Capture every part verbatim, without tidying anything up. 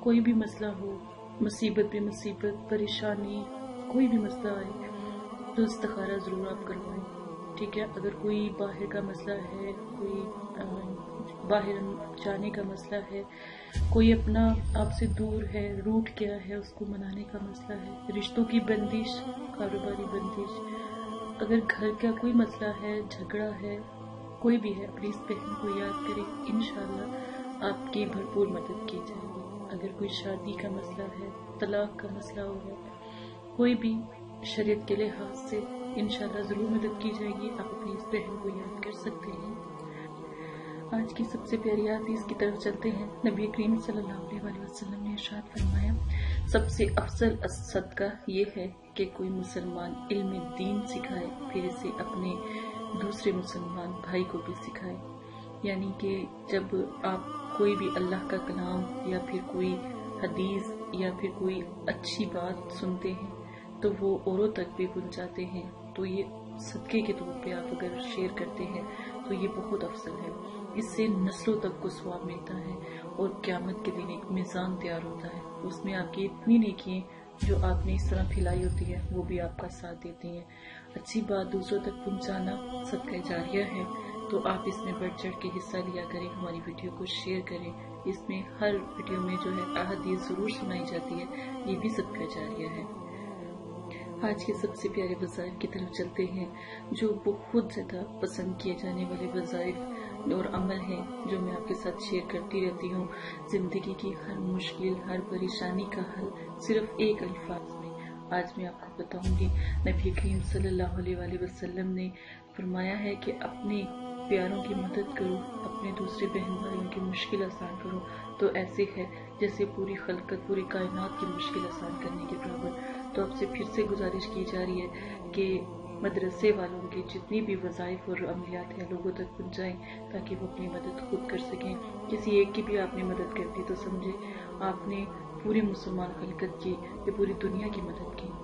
कोई भी मसला हो, मुसीबत पे मुसीबत, परेशानी, कोई भी मसला आए तो इस्तिखारा ज़रूर आप करवाएं, ठीक है। अगर कोई बाहर का मसला है, कोई आ, बाहर जाने का मसला है, कोई अपना आपसे दूर है, रूठ गया है, उसको मनाने का मसला है, रिश्तों की बंदिश, कारोबारी बंदिश, अगर घर का कोई मसला है, झगड़ा है, कोई भी है, अपनी इस बहन को याद करें, इंशाल्लाह आपकी भरपूर मदद की जाएगी। अगर कोई शादी का मसला है, तलाक का मसला हो गया, कोई भी शरीयत के लिहाज से इंशाल्लाह जरूर मदद की जाएगी। आप अपनी इस बहन को याद कर सकते हैं। आज की सबसे प्यारी हदीस की तरफ चलते हैं। नबी करीम सल्लल्लाहु अलैहि वसल्लम ने इरशाद फरमाया, सबसे अफजल सदका ये है कि कोई मुसलमान इल्म दीन सिखाए, फिर इसे अपने दूसरे मुसलमान भाई को भी सिखाए। यानी कि जब आप कोई भी अल्लाह का कलाम या फिर कोई हदीस या फिर कोई अच्छी बात सुनते हैं तो वो औरों तक भी पहुंचाते हैं, तो ये सदके के तौर पे आप अगर शेयर करते हैं तो ये बहुत अफसल है। इससे नस्लों तक को स्वाब मिलता है और क़यामत के दिन एक मीज़ान तैयार होता है, उसमें आपकी इतनी नेकियां जो आपने इस तरह फैलाई होती है वो भी आपका साथ देती हैं। अच्छी बात दूसरों तक पहुंचाना सदका जारिया है, तो आप इसमें बढ़ चढ़ के हिस्सा लिया करें, हमारी वीडियो को शेयर करें। इसमें हर वीडियो में जो है अहादीस जरूर सुनाई जाती है, ये भी सदका जारिया है। आज के सबसे प्यारे वज़ाइफ की तरफ चलते हैं, जो बहुत ज्यादा पसंद किए जाने वाले वज़ाइफ और अमल हैं जो मैं आपके साथ शेयर करती रहती हूँ। जिंदगी की हर मुश्किल, हर परेशानी का हल सिर्फ एक अल्फाज में आज मैं आपको बताऊंगी। नबी करीम सल्लल्लाहु अलैहि वसल्लम ने फरमाया है कि अपने प्यारों की मदद करो, अपने दूसरे बहन भाइयों की मुश्किल आसान करो, तो ऐसे है जैसे पूरी खलकत, पूरी कायनात की मुश्किल आसान करने के बराबर। तो आपसे फिर से गुजारिश की जा रही है कि मदरसे वालों की जितनी भी वज़ाइफ और अमलियात हैं लोगों तक पहुंचाएं, ताकि वो अपनी मदद खुद कर सकें। किसी एक की भी आपने मदद कर दी तो समझे आपने पूरी मुसलमान खलकत की या पूरी दुनिया की मदद की।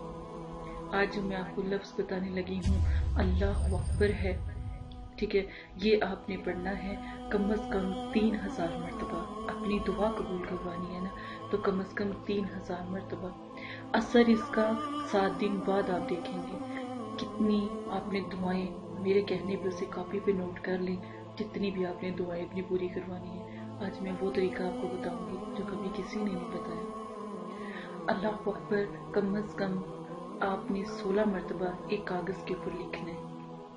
आज मैं आपको लफ्ज़ बताने लगी हूँ, अल्लाह अकबर है, ठीक है। ये आपने पढ़ना है कम अज कम तीन हजार मरतबा। अपनी दुआ कबूल करवानी है ना, तो कम अज कम तीन हजार मरतबा। असर इसका सात दिन बाद आप देखेंगे कितनी आपने दुआएं, मेरे कहने पे उसे कॉपी पे नोट कर लें, जितनी भी आपने दुआएं अपनी पूरी करवानी है। आज मैं वो तरीका आपको बताऊंगी जो कभी किसी ने नहीं बताया। अल्लाह अकबर कम अज कम आपने सोलह मरतबा एक कागज के ऊपर लिखना है,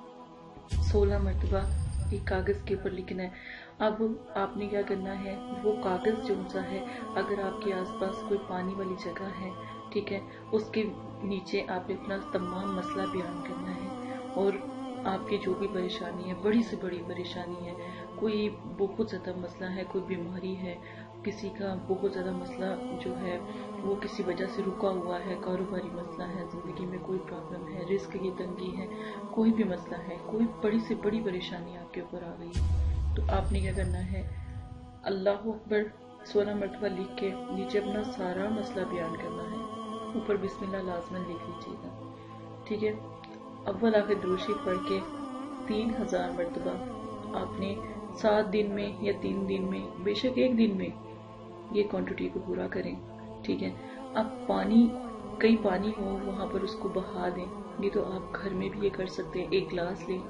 सोलह मरतबा एक कागज के ऊपर लिखना है। अब आपने क्या करना है, वो कागज जो सा है, अगर आपके आसपास कोई पानी वाली जगह है, ठीक है, उसके नीचे आपने अपना तमाम मसला बयान करना है और आपकी जो भी परेशानी है, बड़ी से बड़ी परेशानी है, कोई बहुत ज्यादा मसला है, कोई बीमारी है, किसी का बहुत ज्यादा मसला जो है वो किसी वजह से रुका हुआ है, कारोबारी मसला है, जिंदगी में कोई प्रॉब्लम है, रिस्क की तंगी है, कोई भी मसला है, कोई बड़ी से बड़ी परेशानी आपके ऊपर आ गई, तो आपने क्या करना है, अल्लाह अकबर सोलह मरतबा लिख के नीचे अपना सारा मसला बयान करना है, ऊपर बिस्मिल्लाह लाजमन लिख लीजिएगा, ठीक है। अव्वल आखिर दुरूद पढ़ के तीन हजार मरतबा आपने सात दिन में या तीन दिन में, बेशक एक दिन में ये क्वांटिटी को पूरा करें, ठीक है। अब पानी, कहीं पानी हो वहां पर उसको बहा दें, नहीं तो आप घर में भी ये कर सकते हैं। एक गिलास लें,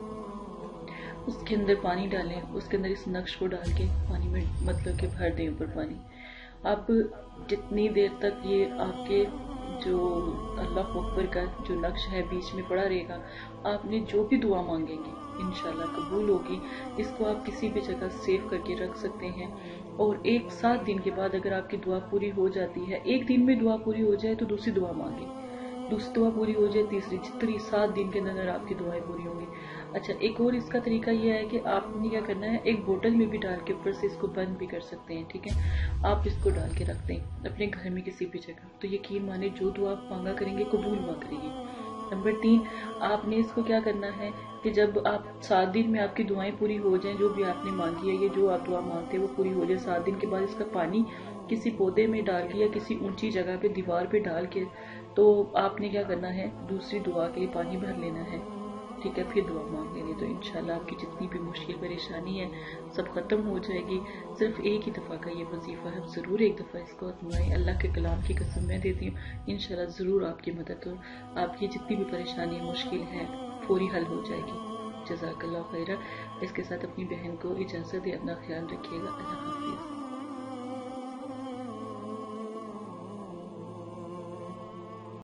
उसके अंदर पानी डालें, उसके अंदर इस नक्श को डाल के पानी में मतलब के भर दें ऊपर पानी। अब जितनी देर तक ये आपके जो अल्लाह अकबर का जो नक्श है बीच में पड़ा रहेगा, आपने जो भी दुआ मांगेंगे इंशाल्लाह कबूल होगी। इसको आप किसी भी जगह सेव करके रख सकते हैं और एक सात दिन के बाद अगर आपकी दुआ पूरी हो जाती है, एक दिन में दुआ पूरी हो जाए तो दूसरी दुआ मांगे, दूसरी दुआ पूरी हो जाए तीसरी, जितनी सात दिन के अंदर आपकी दुआएं पूरी होंगी। अच्छा, एक और इसका तरीका यह है कि आपने क्या करना है, एक बोतल में भी डाल के ऊपर से इसको बंद भी कर सकते हैं, ठीक है। आप इसको डाल के रखते हैं अपने घर में किसी भी जगह, तो यकीन माने जो दुआ आप मांगा करेंगे कबूल हुआ करेगी। नंबर तीन, आपने इसको क्या करना है कि जब आप सात दिन में आपकी दुआएं पूरी हो जाएं, जो भी आपने मांगी है, ये जो आप दुआ मांगते हैं वो पूरी हो जाए, सात दिन के बाद इसका पानी किसी पौधे में डाल के या किसी ऊंची जगह पे दीवार पे डाल के, तो आपने क्या करना है, दूसरी दुआ के लिए पानी भर लेना है, ٹھیک ہے، پھر دعا مانگ لیں گے تو انشاءاللہ آپ کی جتنی بھی مشکل پریشانی ہے سب ختم ہو جائے گی۔ صرف ایک ہی دفعہ کا یہ وظیفہ ہے، ضرور ایک دفعہ اس کو آزمائیں، اللہ کے کلام کی قسم میں دیتی ہوں انشاءاللہ ضرور آپ کی مدد ہو، آپ کی جتنی بھی پریشانی مشکل ہے فوری حل ہو جائے گی۔ جزاک اللہ خیرہ۔ اس کے ساتھ اپنی بہن کو اجازت دے، اپنا خیال رکھیے گا، اللہ حافظ۔